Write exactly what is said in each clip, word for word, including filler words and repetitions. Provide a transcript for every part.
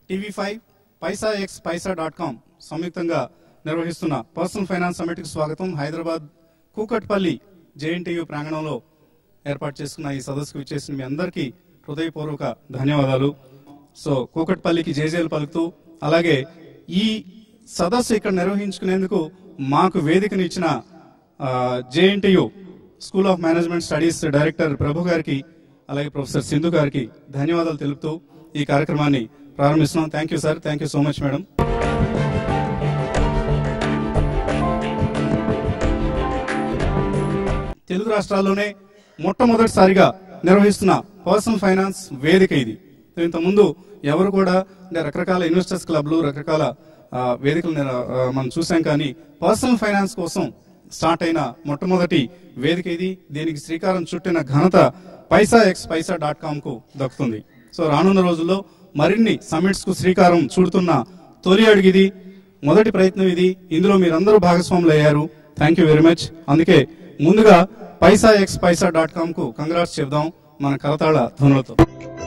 TV five Paisa X Paisa dot com సంయుక్తంగా నిర్వహిస్తున్న personal finance సమ్మిట్కి స్వాగతం. హైదరాబాద్ కూకట్పల్లి జేఎన్టీయూ ప్రాంగణంలో ఏర్పాటు చేసుకున్న ఈ సదస్సుకు విచ్చేసిన మీ అందరికీ హృదయపూర్వక ధన్యవాదాలు. సో కూకట్పల్లికి జేజేలు పలుకుతూ, అలాగే ఈ సదస్సు ఇక్కడ నిర్వహించుకునేందుకు మాకు వేదికనిచ్చిన JNTU school of management studies director Prabhu గారికి, అలాగే ప్రొఫెసర్ సింధు గారికి ధన్యవాదాలు తెలుపుతూ ఈ కార్యక్రమాన్ని ప్రారంభిస్తున్నాం. Thank you sir, thank you so much madam. Telugu రాష్ట్రాల్లోనే మొట్టమొదటిసారిగా నిర్వహిస్తున్న పర్సనల్ ఫైనాన్స్ వేదిక ఇది. ఇంతకుముందు ఎవరు కూడా అంటే రకరకాల ఇన్వెస్టర్స్ క్లబ్లు, రకరకాల వేదికలు మనం చూసాం, కానీ పర్సనల్ ఫైనాన్స్ కోసం స్టార్ట్ అయిన మొట్టమొదటి వేదిక ఇది. దీనికి శ్రీకారం చుట్టిన ఘనత Paisa X Paisa dot com కు దక్కుతుంది. సో రానున్న రోజుల్లో మరిన్ని సమిట్స్ కు శ్రీకారం చుడుతున్న తొలి అడుగు ఇది, మొదటి ప్రయత్నం ఇది. ఇందులో మీరందరూ భాగస్వాములు అయ్యారు. Thank you very much. అందుకే ముందుగా Paisa X Paisa dot com కు కంగ్రాట్స్ చెప్దాం మన కరతాళ ధ్వనులతో.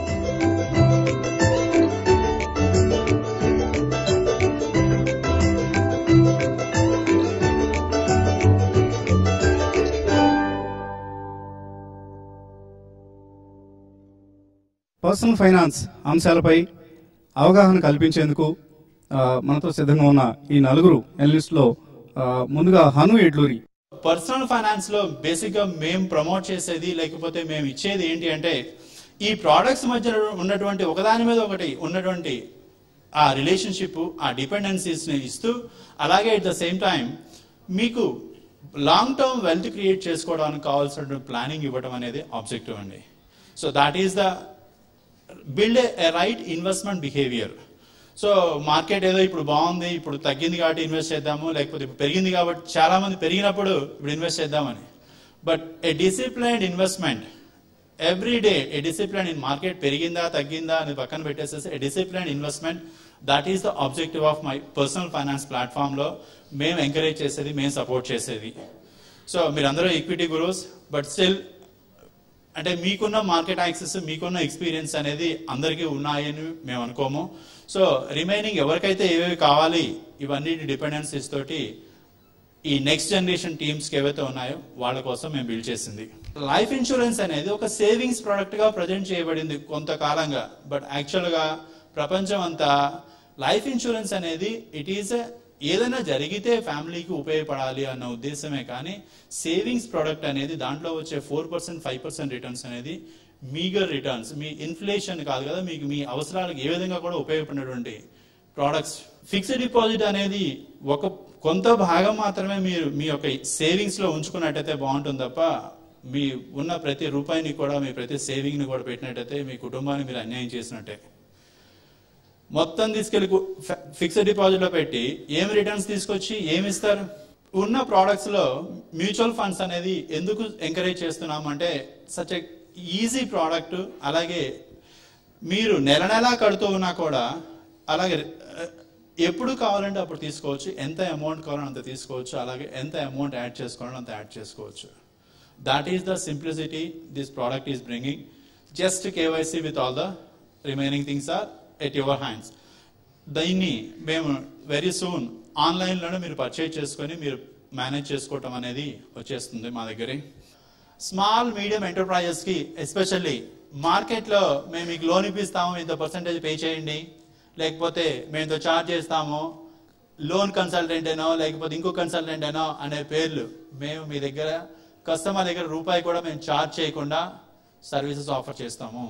పర్సనల్ ఫైనాన్స్ అంశాలపై అవగాహన కల్పించేందుకు మనతో సిద్ధంగా ఉన్న ఈ నలుగురు ఎనలిస్ట్ లో ముందుగా హను ఎడ్లూరి. పర్సనల్ ఫైనాన్స్ లో బేసిక్ గా మేము ప్రమోట్ చేసేది, లేకపోతే మేము ఇచ్చేది ఏంటి అంటే, ఈ ప్రోడక్ట్స్ మధ్య ఉన్నటువంటి ఒకదాని మీద ఒకటి ఉన్నటువంటి ఆ రిలేషన్షిప్, ఆ డిపెండెన్సీస్ ని ఇస్తూ, అలాగే అట్ ద సేమ్ టైం మీకు లాంగ్ టర్మ్ వెల్త్ క్రియేట్ చేసుకోవడానికి కావాల్సిన ప్లానింగ్ ఇవ్వడం అనేది ఆబ్జెక్టివ్ అండి. So that is the build a right investment behaviour. So market ఏదో ఇప్పుడు బాగుంది, ఇప్పుడు తగ్గింది కాబట్టి ఇన్వెస్ట్ చేద్దాము, లేకపోతే ఇప్పుడు పెరిగింది కాబట్టి చాలా మంది పెరిగినప్పుడు ఇప్పుడు ఇన్వెస్ట్ చేద్దామని. But a disciplined investment every day, a discipline in market పెరిగిందా తగ్గిందా అని పక్కన పెట్టేసేసి a disciplined investment, that is the objective of my personal finance platform లో మేము ఎంకరేజ్ చేసేది, మేము సపోర్ట్ చేసేది. సో మీరందరూ ఈక్విటీ గురూస్, బట్ స్టిల్ అంటే మీకున్న మార్కెట్ యాక్సెస్, మీకున్న ఎక్స్పీరియన్స్ అనేది అందరికీ ఉన్నాయని మేము అనుకోము. సో రిమైనింగ్ ఎవరికైతే ఏవేవి కావాలి ఇవన్నీ డిపెండెన్సీస్ తోటి ఈ నెక్స్ట్ జనరేషన్ టీమ్స్కి ఏవైతే ఉన్నాయో వాళ్ళ కోసం మేము బిల్డ్ చేసింది. లైఫ్ ఇన్సూరెన్స్ అనేది ఒక సేవింగ్స్ ప్రోడక్ట్ గా ప్రజెంట్ చేయబడింది కొంతకాలంగా. బట్ యాక్చువల్ గా ప్రపంచం అంతా లైఫ్ ఇన్సూరెన్స్ అనేది ఇట్ ఈస్ ఏదైనా జరిగితే ఫ్యామిలీకి ఉపయోగపడాలి అన్న ఉద్దేశమే, కానీ సేవింగ్స్ ప్రోడక్ట్ అనేది దాంట్లో వచ్చే four percent five percent returns అనేది మీగర్ రిటర్న్స్, మీ ఇన్ఫ్లేషన్ కాదు కదా, మీకు మీ అవసరాలకు ఏ విధంగా కూడా ఉపయోగపడినటువంటి ప్రోడక్ట్స్. ఫిక్స్డ్ డిపాజిట్ అనేది ఒక కొంత భాగం మాత్రమే మీరు మీ యొక్క సేవింగ్స్ లో ఉంచుకున్నట్టయితే బాగుంటుంది తప్ప, మీ ఉన్న ప్రతి రూపాయిని కూడా, మీ ప్రతి సేవింగ్ ని కూడా పెట్టినట్టయితే మీ కుటుంబాన్ని మీరు అన్యాయం చేసినట్టే. మొత్తం తీసుకెళ్లి ఫిక్స్డ్ డిపాజిట్ లో పెట్టి ఏం రిటర్న్స్ తీసుకొచ్చి ఏమి ఇస్తారు? ఉన్న ప్రోడక్ట్స్ లో మ్యూచువల్ ఫండ్స్ అనేది ఎందుకు ఎంకరేజ్ చేస్తున్నాం అంటే, సచ్ ఎ ఈజీ ప్రోడక్ట్, అలాగే మీరు నెల నెలా కడుతూ ఉన్నా కూడా, అలాగే ఎప్పుడు కావాలంటే అప్పుడు తీసుకోవచ్చు, ఎంత అమౌంట్ కావాలంటే అంత తీసుకోవచ్చు, అలాగే ఎంత అమౌంట్ యాడ్ చేసుకోవాలంటే అంత యాడ్ చేసుకోవచ్చు. That is the simplicity this product is bringing. Just KYC with all the remaining things are at your hands. దీన్ని మేము వెరీ సూన్ ఆన్లైన్లోనే మీరు పర్చేజ్ చేసుకొని మీరు మేనేజ్ చేసుకోవటం అనేది వచ్చేస్తుంది మా దగ్గర. స్మాల్ మీడియం ఎంటర్ప్రైజెస్ కి ఎస్పెషల్లీ మార్కెట్లో మేము మీకు లోన్ ఇప్పిస్తాము, ఇంత పర్సెంటేజ్ పే చేయండి, లేకపోతే మేము ఇంత ఛార్జ్ చేస్తాము, లోన్ కన్సల్టెంట్ అయినో లేకపోతే ఇంకో కన్సల్టెంట్ అయినో అనే పేర్లు మేము మీ దగ్గర కస్టమర్ దగ్గర రూపాయి కూడా మేము ఛార్జ్ చేయకుండా సర్వీసెస్ ఆఫర్ చేస్తాము.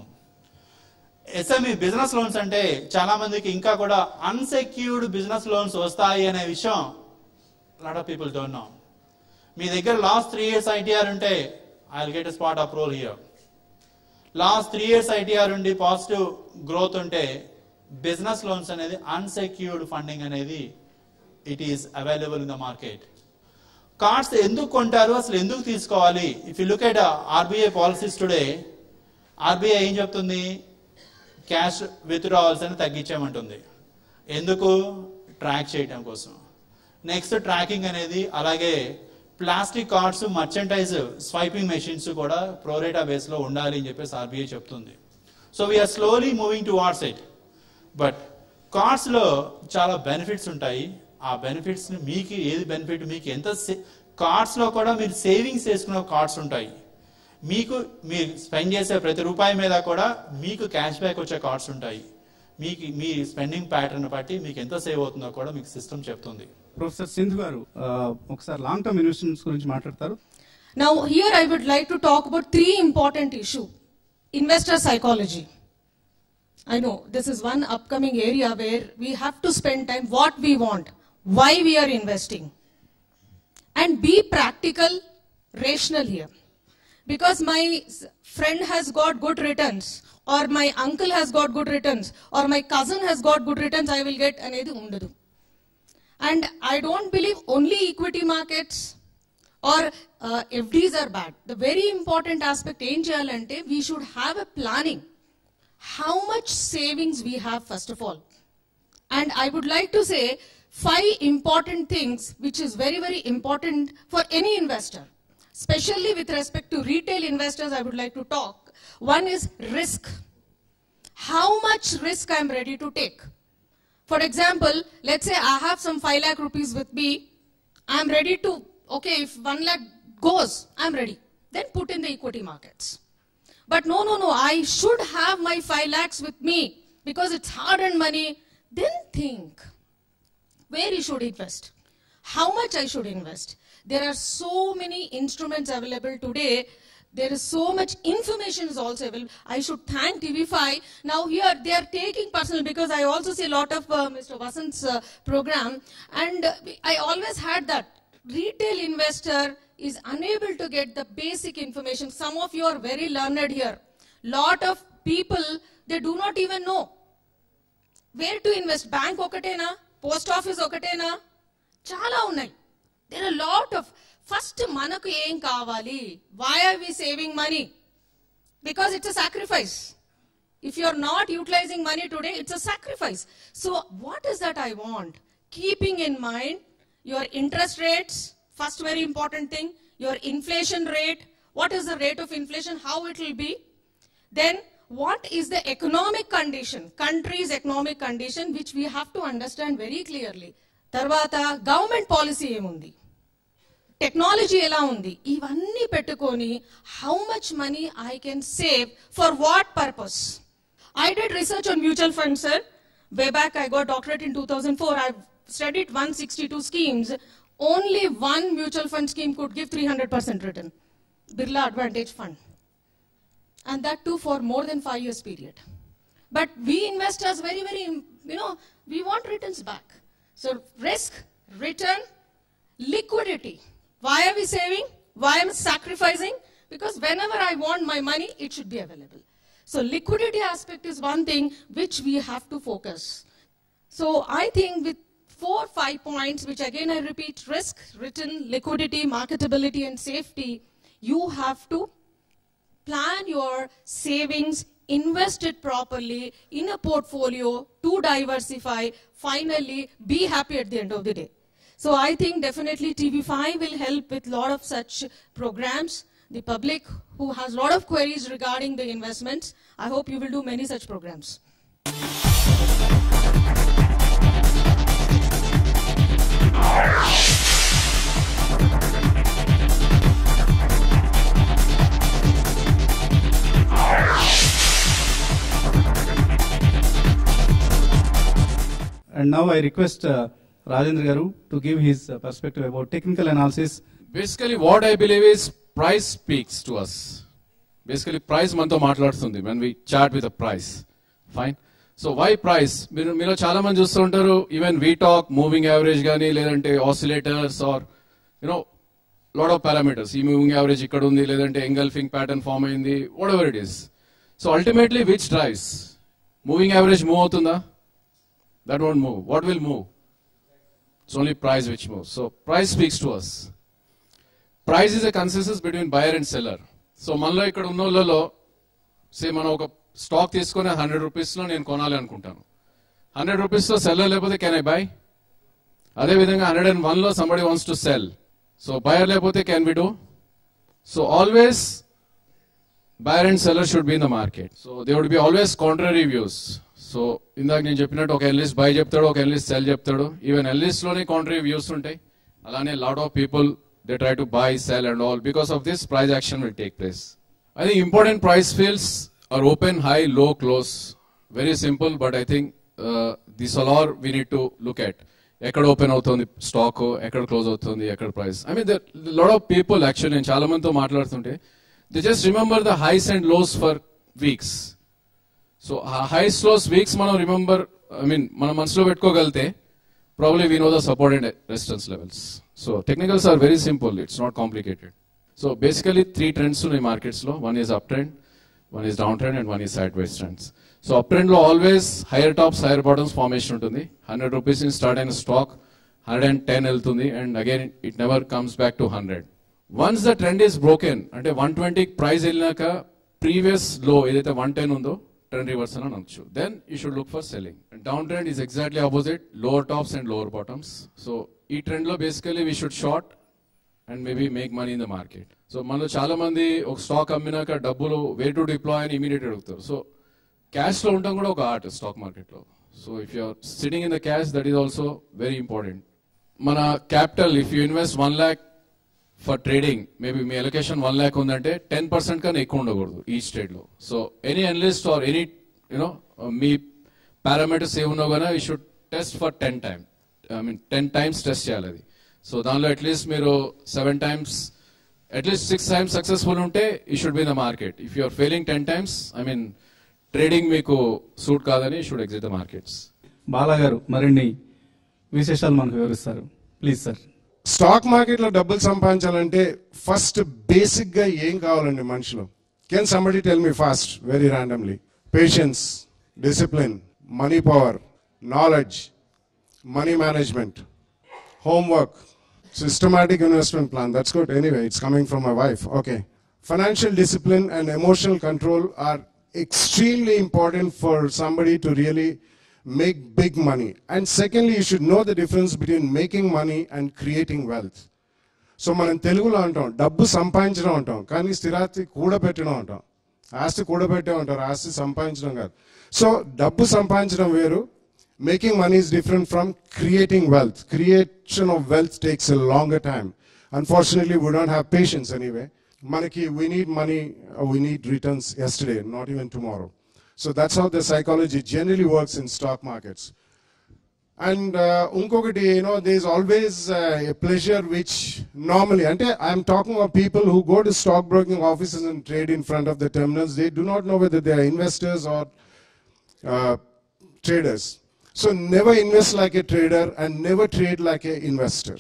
ఎస్ఎంఈ బిజినెస్ లోన్స్ అంటే చాలా మందికి ఇంకా కూడా అన్సెక్యూర్డ్ బిజినెస్ లోన్స్ వస్తాయి అనే విషయం lot of people don't know. మీ దగ్గర లాస్ట్ త్రీ ఇయర్స్ ఐటీఆర్ ఉంటే I will get a spot approval here. Last three years ITR ఉండి పాజిటివ్ గ్రోత్ ఉంటే బిజినెస్ లోన్స్ అనేది అన్సెక్యూర్డ్ ఫండింగ్ అనేది it is available in the market. Cards ఎందుకు కొంటారు, అసలు ఎందుకు తీసుకోవాలి? If you look at RBI policies today, RBI ఏం చెప్తుంది? క్యాష్ విత్డ్రావల్స్ అని తగ్గించామంటుంది. ఎందుకు? ట్రాక్ చేయడం కోసం. నెక్స్ట్ ట్రాకింగ్ అనేది, అలాగే plastic cards, merchandise swiping machines కూడా ప్రోరేటా బేస్ లో ఉండాలి అని చెప్పేసి ఆర్బీఐ చెప్తుంది. So we are slowly moving towards it. But cards లో చాలా బెనిఫిట్స్ ఉంటాయి. ఆ బెనిఫిట్స్ ని మీకు ఏది బెనిఫిట్, మీకు ఎంత కార్డ్స్ లో కూడా మీరు సేవింగ్స్ చేసుకునే కార్డ్స్ ఉంటాయి. మీకు మీరు స్పెండ్ చేసే ప్రతి రూపాయి మీద కూడా మీకు క్యాష్ బ్యాక్ వచ్చే కార్డ్స్ ఉంటాయి. మీకు మీ స్పెండింగ్ ప్యాటర్న్ బట్టి మీకు ఎంత సేవ్ అవుతుందో కూడా మీకు సిస్టమ్ చెప్తుంది. ప్రొఫెసర్ సింధు గారు ఒకసారి లాంగ్ టర్మ్ ఇన్వెస్ట్మెంట్స్ గురించి మాట్లాడతారు. Now here I would like to talk about three important issues. Investor psychology. I know this is one upcoming area where we have to spend time what we want, why we are investing, and be practical, rational here. Because my friend has got good returns, or my uncle has got good returns, or my cousin has got good returns, I will get anedi undadu. And I don't believe only equity markets or uh, F Ds are bad. The very important aspect em cheyalante, we should have a planning. How much savings we have first of all. And I would like to say five important things which is very very important for any investor. Especially with respect to retail investors, I would like to talk. One is risk. How much risk I am ready to take. For example, let's say I have some five lakh rupees with me. I am ready to, okay, if one lakh goes, I am ready. Then put in the equity markets. But no, no, no, I should have my five lakhs with me because it's hard-earned money. Then think where you should invest. How much I should invest. There are so many instruments available today. There is so much information is also available. I should thank T V five. Now here they are taking personal, because I also see a lot of uh, Mister Vasant's uh, program, and uh, I always had that retail investor is unable to get the basic information. Some of you are very learned here. Lot of people, they do not even know where to invest. Bank okatena, post office okatena, chala unnai. There are a lot of, first manaku em kavali, why are we saving money? Because it's a sacrifice. If you are not utilizing money today, it's a sacrifice. So what is that I want? Keeping in mind your interest rates, first very important thing, your inflation rate, what is the rate of inflation, how it will be. Then what is the economic condition, country's economic condition, which we have to understand very clearly. Tarvata government policy emundi, technology ela undi, ivanni pettukoni how much money I can save for what purpose. I did research on mutual funds, sir. Way back I got doctorate in two thousand four. I've studied one hundred sixty-two schemes. Only one mutual fund scheme could give three hundred percent return. Birla Advantage Fund. And that too for more than five years period. But we investors very, very, you know, we want returns back. So risk, return, liquidity. Why are we saving? Why am I sacrificing? Because whenever I want my money, it should be available. So liquidity aspect is one thing which we have to focus. So I think with four, five points, which again I repeat, risk, return, liquidity, marketability, and safety, you have to plan your savings, invest it properly in a portfolio to diversify, finally be happy at the end of the day. So I think definitely T V five will help with a lot of such programs. The public who has a lot of queries regarding the investments, I hope you will do many such programs. And now I request uh, Rajendra Garu to give his uh, perspective about technical analysis. Basically, what I believe is price speaks to us. Basically, price manto maatladutundi when we chat with the price. Fine. So why price? Meero meero chaala mandi chustu untaru, even we talk moving average gaani ledante oscillators or you know lot of parameters. Ee moving average ikkada undi ledante engulfing pattern form ayindi, whatever it is. So ultimately which drives? Moving average move avutunda? That won't move. What will move? It's only price which moves. So price speaks to us. Price is a consensus between buyer and seller. So manlo ikkada unnolalo say mana oka stock తీసుకొని one hundred rupees లో నేను కొనాలి అనుకుంటాను. one hundred rupees లో seller లేకపోతే can I buy? అదే విధంగా one hundred one లో somebody wants to sell. So buyer లేకపోతే can we do? So always buyer and seller should be in the market. So there would be always contrary views. So ఇందాక నేను చెప్పినట్టు ఒక analyst buy చెప్తాడు, ఒక analyst sell చెప్తాడు. Even analyst లోనే contrary views ఉంటాయి. అలానే lot of people they try to buy, sell and all. Because of this price action will take place. I think important price fields are open, high, low, close. Very simple, but I think this all are we need to look at. ఎక్కడ open అవుతుంది stock, ఎక్కడ close అవుతుంది, ఎక్కడ price. I mean lot of people actually నేను చాలా మందితో మాట్లాడుతుంటే they just remember the highs and lows for weeks. So ఆ హైస్ లోస్ వీక్స్ మనం రిమెంబర్, ఐ మీన్ మనం మనసులో పెట్టుకోగలితే probably we know the support and resistance levels. So technicals are very simple, it's not complicated. So basically three trends ఉన్నాయి markets లో. One is up trend, one is down trend and one is side vice trends. So up trend లో always higher tops, higher bottoms formation ఉంటుంది. Hundred rupees నుంచి start అయిన stock hundred and ten వెళ్తుంది and again it never comes back to hundred. Once the trend is broken, అంటే one twenty price వెళ్ళినాక previous లో ఏదైతే one ten ఉందో trend reverse అని అనొచ్చు. Then you should look for selling. Down trend is exactly opposite, lower tops and lower bottoms. So ఈ trend లో basically we should short and maybe make money in the market. So మనలో చాలా మంది ఒక stock అమ్మినాక డబ్బులు way to deploy అని immediate అడుగుతారు. సో క్యాష్ లో ఉండడం కూడా ఒక ఆర్ట్ స్టాక్ మార్కెట్ లో. So if you are sitting in the cash, that is also very important. మన capital if you invest one lakh for trading, maybe మీ అలొకేషన్ వన్ ల్యాక్ ఉందంటే టెన్ పర్సెంట్ కన్నా ఎక్కువ ఉండకూడదు ఈచ్ ట్రేడ్ లో. So any analyst or any you know మీ parameters ఏమున్నా కానీ you should test for ten time, I mean ten times test చేయాలి అది. సో దానిలో అట్లీస్ట్ మీరు seven times, at least six times successful ఉంటే you should be in the market. If you are failing ten times, I mean trading మీకు suit కాదని should exit the markets. Bala గారు మరిన్ని విశేషాలు మనకు వివరిస్తారు ప్లీజ్ సార్. స్టాక్ మార్కెట్ లో డబ్బులు సంపాదించాలంటే ఫస్ట్ బేసిక్ గా ఏం కావాలండి మనుషులు? Can somebody tell me fast, very randomly? Patience, discipline, money power, knowledge, money management, homework, systematic investment plan. That's good. Anyway, it's coming from my wife. Okay. Financial discipline and emotional control are extremely important for somebody to really make big money. And secondly, you should know the difference between making money and creating wealth. So మనం తెలుగులో అంటాం డబ్బు సంపాదించడం అంటాం, కానీ స్థిరాస్తి కూడబెట్టడం అంటాం. ఆస్తి కూడబెట్టే ఉంటారు, ఆస్తి సంపాదించడం కాదు. సో డబ్బు సంపాదించడం వేరు, making money is different from creating wealth. Creation of wealth takes a longer time. Unfortunately, we don't have patience anyway. Manaki, we need money, uh, we need returns yesterday, not even tomorrow. So that's how the psychology generally works in stock markets. And unkokati, uh, you know, there's always uh, a pleasure which normally, and I'm talking about people who go to stockbroking offices and trade in front of the terminals. They do not know whether they are investors or uh, traders. So never invest like a trader and never trade like an investor.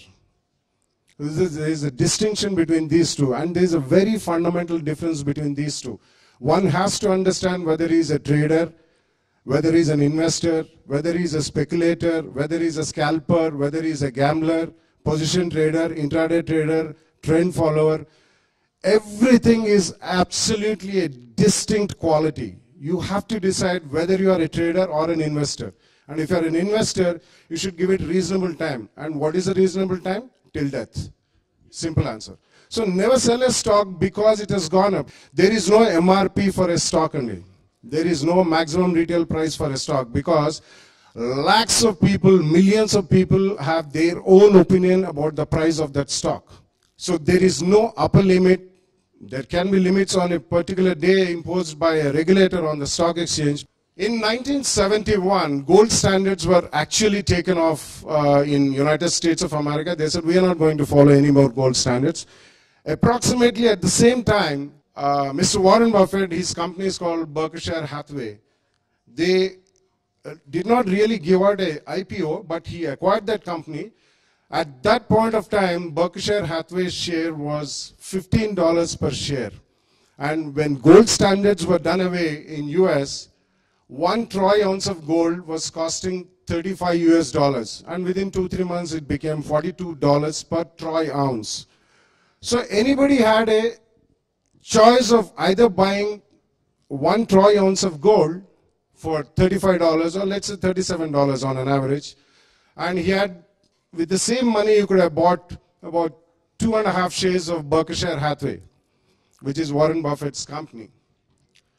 There is a distinction between these two, and there is a very fundamental difference between these two. One has to understand whether he is a trader, whether he is an investor, whether he is a speculator, whether he is a scalper, whether he is a gambler, position trader, intraday trader, trend follower. Everything is absolutely a distinct quality. You have to decide whether you are a trader or an investor. And if you are an investor, you should give it reasonable time. And what is a reasonable time? Till death. Simple answer. So never sell a stock because it has gone up. There is no M R P for a stock only. There is no maximum retail price for a stock because lakhs of people, millions of people have their own opinion about the price of that stock. So there is no upper limit. There can be limits on a particular day imposed by a regulator on the stock exchange. In nineteen seventy-one, gold standards were actually taken off uh, in United States of America. They said, we are not going to follow any more gold standards. Approximately at the same time, uh, Mister Warren Buffett, his company is called Berkshire Hathaway. They uh, did not really give out a I P O, but he acquired that company. At that point of time, Berkshire Hathaway's share was fifteen dollars per share. And when gold standards were done away in U S, one troy ounce of gold was costing thirty-five U S dollars. And within two, three months, it became forty-two dollars per troy ounce. So anybody had a choice of either buying one troy ounce of gold for thirty-five dollars or let's say thirty-seven dollars on an average. And he had, with the same money, you could have bought about two and a half shares of Berkshire Hathaway, which is Warren Buffett's company.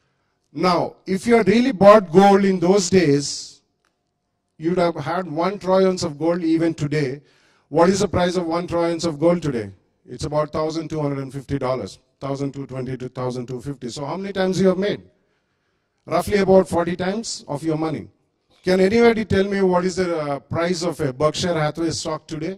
Now, if you had really bought gold in those days, you'd have had one troy ounce of gold even today. What is the price of one troy ounce of gold today? It's about one thousand two hundred fifty dollars, one thousand two hundred twenty to one thousand two hundred fifty. So how many times you have made? Roughly about forty times of your money. Can anybody tell me what is the uh, price of a Berkshire Hathaway stock today?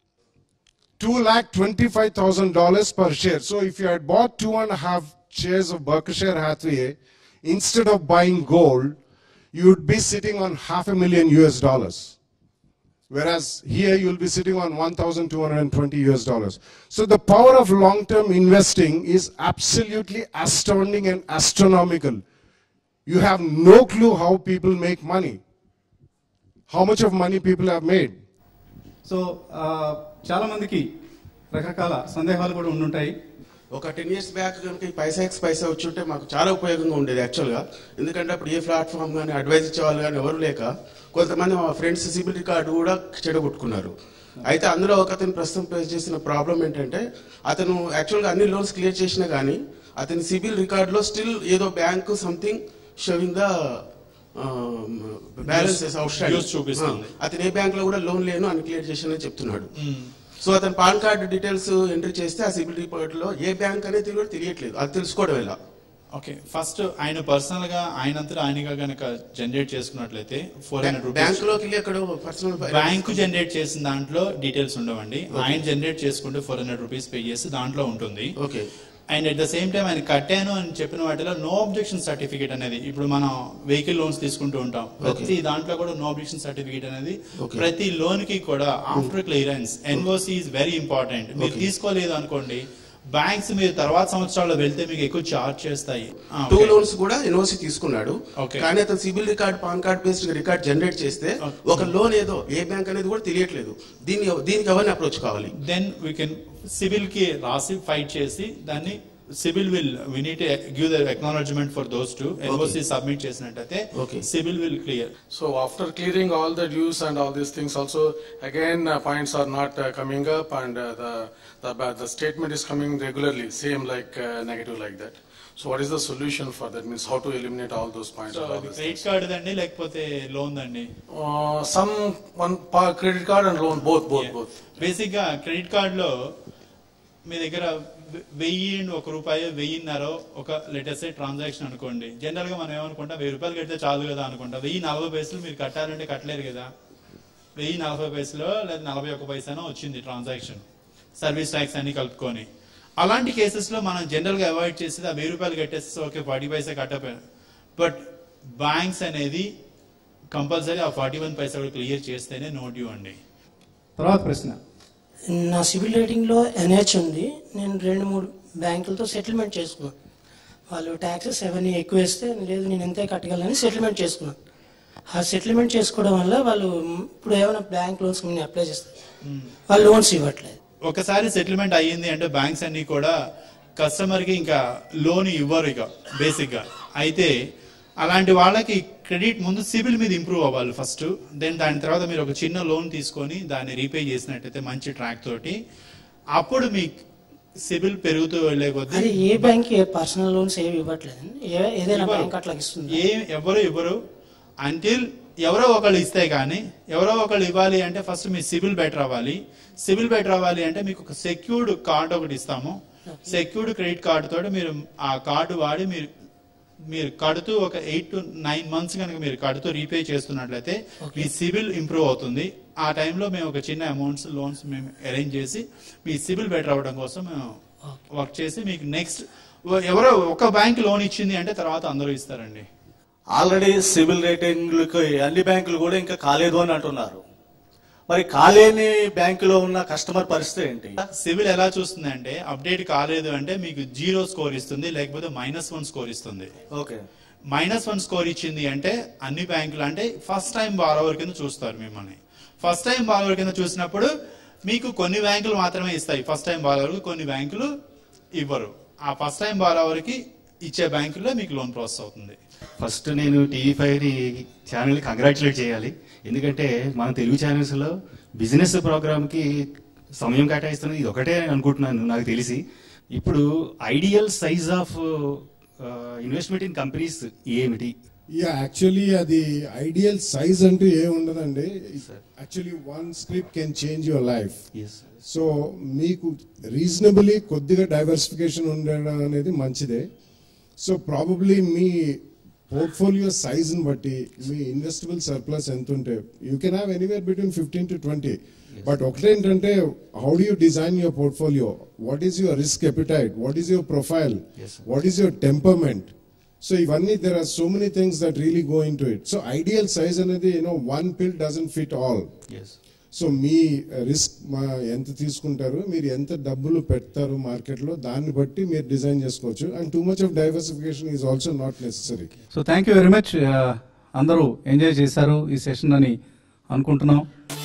two lakh twenty-five thousand dollars per share. So if you had bought two and a half shares of Berkshire Hathaway, instead of buying gold, you would be sitting on half a million U S dollars. Whereas here you will be sitting on one thousand two hundred twenty U S dollars. So the power of long-term investing is absolutely astounding and astronomical. You have no clue how people make money. How much of money people have made. So చాలా మందికి రకరకాల సందేహాలు కూడా ఉండుంటాయి. ఒక ten years back కనుక ఈ పైసా X పైసా వచ్చి ఉంటే మాకు చాలా ఉపయోగంగా ఉండేది యాక్చువల్గా. ఎందుకంటే అప్పుడు ఏ ప్లాట్ఫామ్ కానీ అడ్వైజ్ ఇచ్చేవాళ్ళు కానీ ఎవరు లేక కొంతమంది మా ఫ్రెండ్స్ సిబిల్ రికార్డు కూడా చెడగొట్టుకున్నారు. అయితే అందులో ఒక అతను ప్రస్తుతం ఫేస్ చేసిన ప్రాబ్లం ఏంటంటే అతను యాక్చువల్గా అన్ని లోన్స్ క్లియర్ చేసినా కానీ అతని సిబిల్ రికార్డులో స్టిల్ ఏదో bank something showing the balances outstanding. అతను ఏ బ్యాంక్ లో కూడా లోన్ లేను అని క్లియర్ చేసిన చెప్తున్నాడు. సో అతను పాన్ కార్డు డీటెయిల్స్ ఎంట్రీ చేస్తే ఆ సిబిల్ రిపోర్ట్ లో ఏ బ్యాంక్ అనేది కూడా తెలియట్లేదు. అది తెలుసుకోవడం ఎలా? ఓకే, ఫస్ట్ ఆయన పర్సనల్ గా ఆయనంతా ఆయనగా కనుక జనరేట్ చేసుకున్నట్లయితే ఫోర్ హండ్రెడ్ రూపీస్ బ్యాంక్ లోకి వెళ్ళి అక్కడ పర్సనల్ బ్యాంక్ జనరేట్ చేసిన దాంట్లో డీటెయిల్స్ ఉండవండి. ఆయన జనరేట్ చేసుకుంటే ఫోర్ హండ్రెడ్ రూపీస్ పే చేసి దాంట్లో ఉంటుంది. Okay, and at the same time ఆయన కట్టాను అని చెప్పిన వాటిలో నో అబ్జెక్షన్ సర్టిఫికేట్ అనేది, ఇప్పుడు మనం వెహికల్ లోన్స్ తీసుకుంటూ ఉంటాం, ప్రతి దాంట్లో కూడా నో అబ్జెక్షన్ సర్టిఫికేట్ అనేది ప్రతి లోన్ కి కూడా after clearance NOC is very important. మీరు తీసుకోలేదు అనుకోండి, బ్యాంక్స్ మీరు తర్వాత సంవత్సరాల్లో వెళ్తే మీకు ఎక్కువ చార్జ్ చేస్తాయి. టూ లోన్స్ కూడా ఎన్ఓసి తీసుకున్నాడు, కానీ అతను CIBIL record PAN card based record generate చేస్తే ఒక లోన్ ఏదో ఏ బ్యాంక్ అనేది కూడా తెలియట్లేదు. దీన్ని దీనికి ఎవరిని అప్రోచ్ కావాలి? దెన్ వీ కెన్ సిబిల్ కి రాసి ఫైట్ చేసి దాన్ని CIBIL will we need to give the acknowledgement for those to NOC submit చేసినట్టయితే CIBIL will clear. So after clearing all the dues and all these things also again points are not coming up and the the statement is coming regularly, same like uh, negative like that. So what is the solution for that? Means how to eliminate all those points? So credit card danni lekapothe loan danni? Uh, some one credit card and loan both both yeah. both. Basic ga credit card lo మీ దగ్గర వెయ్యి ఒక రూపాయి వెయ్యిన్నర ఒక latest transaction అనుకోండి. General గా మనం ఏమనుకుంటాం, వెయ్యి రూపాయలు కడితే చాలు కదా అనుకుంటాం. వెయ్యి నలభై పైసలు మీరు కట్టాలంటే కట్టలేరు కదా. వెయ్యి నలభై పైసలు లేదా నలభై ఒక్క పైసానో వచ్చింది ట్రాన్సాక్షన్, సర్వీస్ ట్యాక్స్ అన్ని కలుపుకొని. అలాంటి కేసెస్ లో మనం జనరల్ గా అవాయిడ్ చేసేది ఆ వెయ్యి రూపాయలు కట్టేస్తే ఓకే ఫార్టీ పైసా కట్టపోయాను. బట్ బ్యాంక్స్ అనేది కంపల్సరీ ఆ ఫార్టీ వన్ పైసా కూడా క్లియర్ చేస్తేనే నో డ్యూ అండి. తర్వాత ప్రశ్న, నా సిబిల్ రేటింగ్ లో ఎన్హెచ్ ఉంది. నేను రెండు మూడు బ్యాంకులతో సెటిల్మెంట్ చేసుకున్నాను. వాళ్ళు ట్యాక్సెస్ అవన్నీ ఎక్కువ వేస్తే లేదు నేను ఎంతే కట్టగలని సెటిల్మెంట్ చేసుకున్నాను. ఆ సెటిల్మెంట్ చేసుకోవడం వల్ల వాళ్ళు ఇప్పుడు ఏమైనా బ్యాంక్ లోన్స్ అప్లై చేస్తారు, వాళ్ళు లోన్స్ ఇవ్వట్లేదు. ఒకసారి సెటిల్మెంట్ అయ్యింది అంటే బ్యాంక్స్ అన్ని కూడా కస్టమర్ కి ఇంకా లోన్ ఇవ్వరు ఇక బేసిక్ గా. అయితే అలాంటి వాళ్ళకి క్రెడిట్ ముందు సిబిల్ మీద ఇంప్రూవ్ అవ్వాలి ఫస్ట్. దెన్ దాని తర్వాత మీరు ఒక చిన్న లోన్ తీసుకొని దాన్ని రీపే చేసినట్టయితే మంచి ట్రాక్ తోటి అప్పుడు మీ సిబిల్ పెరుగుతూ వెళ్లే కొద్దీ ఏ బ్యాంక్ పర్సనల్ లోన్స్ ఏమి ఇవ్వట్లేదు, ఏదైనా బ్యాంక్ అట్లా ఇస్తుంది. ఏ ఎవరు ఇవ్వరు అంటిల్ ఎవరో ఒకళ్ళు ఇస్తే కానీ. ఎవరో ఒకళ్ళు ఇవ్వాలి అంటే ఫస్ట్ మీ సిబిల్ బెటర్ అవ్వాలి. సిబిల్ బెటర్ అవ్వాలి అంటే మీకు ఒక సెక్యూర్డ్ కార్డు ఒకటి ఇస్తాము. సెక్యూర్డ్ క్రెడిట్ కార్డు తోటి మీరు ఆ కార్డు వాడి మీరు మీరు కడుతూ ఒక ఎయిట్ టు నైన్ మంత్స్ కనుక మీరు కడుతూ రీపే చేస్తున్నట్లయితే మీ సిబిల్ ఇంప్రూవ్ అవుతుంది. ఆ టైంలో మేము ఒక చిన్న అమౌంట్స్ లోన్స్ మేము అరేంజ్ చేసి మీ సిబిల్ బెటర్ అవ్వడం కోసం మేము వర్క్ చేసి మీకు నెక్స్ట్ ఎవరో ఒక బ్యాంక్ లోన్ ఇచ్చింది అంటే తర్వాత అందరూ ఇస్తారండి. ఆల్రెడీ సిబిల్ రేటింగ్లకు అన్ని బ్యాంకులు కూడా ఇంకా కాలేదు అని అంటున్నారు. మరి కాలేని బ్యాంకులో ఉన్న కస్టమర్ పరిస్థితి ఏంటి? సిబిల్ ఎలా చూస్తుంది అంటే అప్డేట్ కాలేదు అంటే మీకు జీరో స్కోర్ ఇస్తుంది, లేకపోతే మైనస్ వన్ స్కోర్ ఇస్తుంది. ఓకే, మైనస్ వన్ స్కోర్ ఇచ్చింది అంటే అన్ని బ్యాంకులు అంటే ఫస్ట్ టైం బారోవర్ కింద చూస్తారు మిమ్మల్ని. ఫస్ట్ టైం బారోవర్ కింద చూసినప్పుడు మీకు కొన్ని బ్యాంకులు మాత్రమే ఇస్తాయి ఫస్ట్ టైం బారోవర్, కొన్ని బ్యాంకులు ఇవ్వరు. ఆ ఫస్ట్ టైం బారోవర్ కి ఇచ్చే బ్యాంకుల్లో మీకు లోన్ ప్రాసెస్ అవుతుంది. ఫస్ట్ నేను టీవీ ఫైవ్ ఛానల్ కంగ్రాచులేట్ చేయాలి. ఎందుకంటే మన తెలుగు ఛానల్స్ లో బిజినెస్ ప్రోగ్రామ్ కి సమయం కేటాయిస్తున్నది ఇది ఒకటే అనుకుంటున్నాను నాకు తెలిసి. ఇప్పుడు ideal size of investment in companies ఏమిటి? యా యాక్చువల్లీ అది ఐడియల్ సైజ్ అంటూ ఏ ఉండదండి. Actually one script can change your life. So మీకు రీజనబుల్లీ కొద్దిగా డైవర్సిఫికేషన్ ఉండడం అనేది మంచిదే. సో ప్రాబబ్లీ మీ పోర్ట్ఫోలియో సైజ్ని బట్టి మీ ఇన్వెస్టబుల్ సర్ప్లస్ ఎంత ఉంటే you can have anywhere between fifteen to twenty. But ఒకటేంటంటే how do you design your portfolio, what is your risk appetite, what is your profile, what is your temperament. So ivanni there are so many things that really go into it. So ideal size anedi you know one pill doesn't fit all. Yes. So మీ risk ఎంత తీసుకుంటారు, మీరు ఎంత డబ్బులు పెడతారు మార్కెట్లో, దాన్ని బట్టి మీరు డిజైన్ చేసుకోవచ్చు. And too much of diversification is also not necessary. So thank you very much. అందరూ ఎంజాయ్ చేశారు ఈ సెషన్ అని అనుకుంటున్నాం.